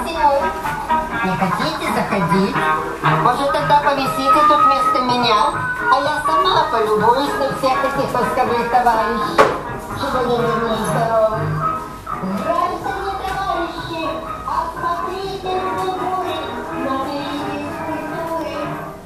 Тимур, не хотите заходить? Может, тогда повисите тут вместо меня, а я сама полюбуюсь на всех этих восковых товарищей, чтобы они вернулись здоровы. Граждане, товарищи, осмотрите фигуры, наберитесь культуры.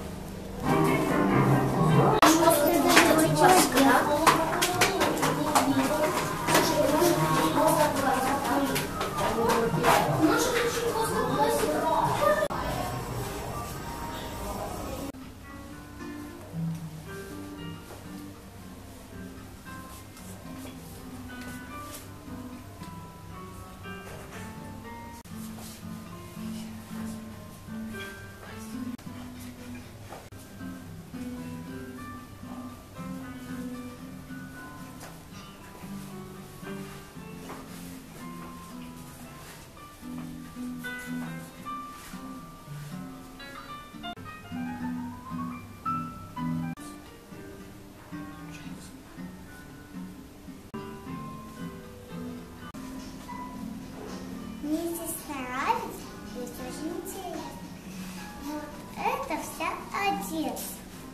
Мне здесь нравится, здесь очень интересно. Вот это вся Одесса.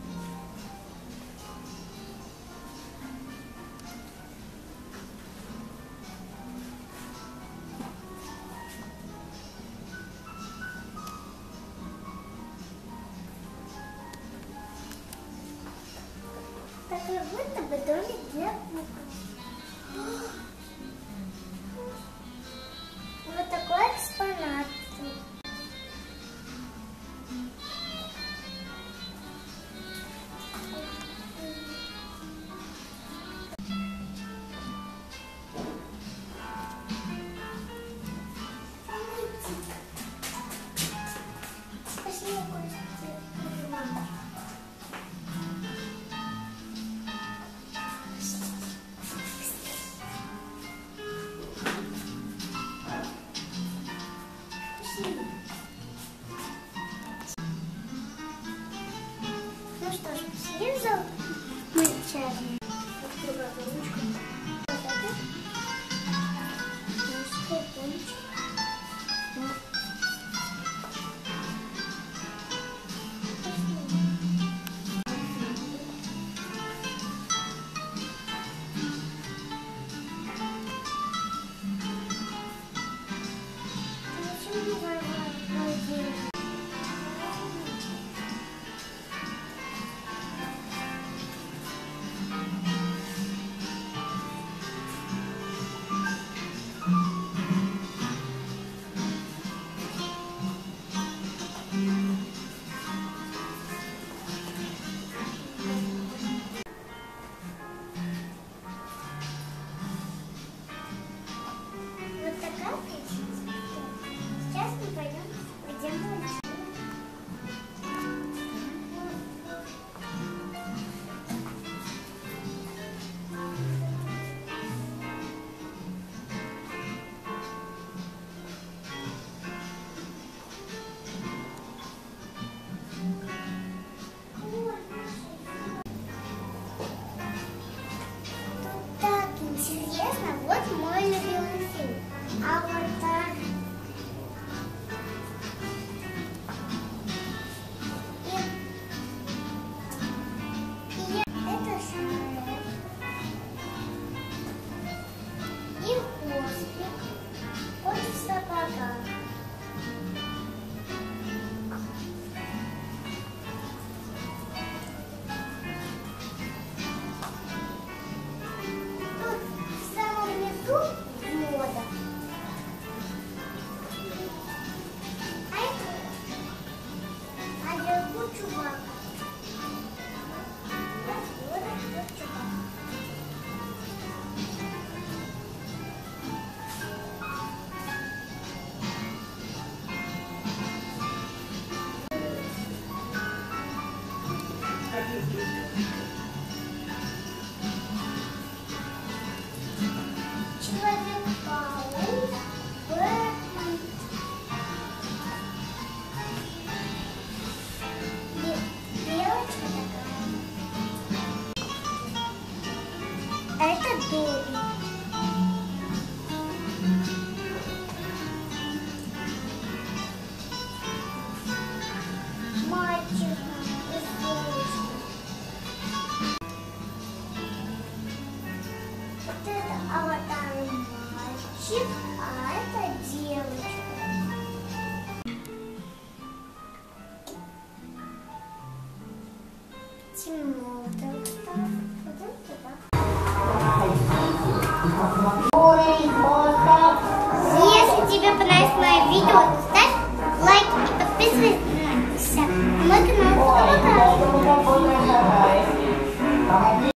Такой будто бы домик для кукол. Вот такой экспонат. Спасибо, Костя. Ну что ж, посидим за чаем. Открываю ручку. Вот это. Мужской пончик. Вот такая красивая. Сейчас мы пойдем на улицу. Тут так интересно. Вот мой любимый фильм. Аватар. Это самолет. И хвостик. Кот в сапогах. Тут в самом низу мода. А вверху чувак. Вот этот чувак. Человек-паук, Бэтмен, белочка такая. Это Добби. мальчик, а это девочка. Темно так стало. Пойдем туда. Ой, мозга. Если тебе понравилось мое видео,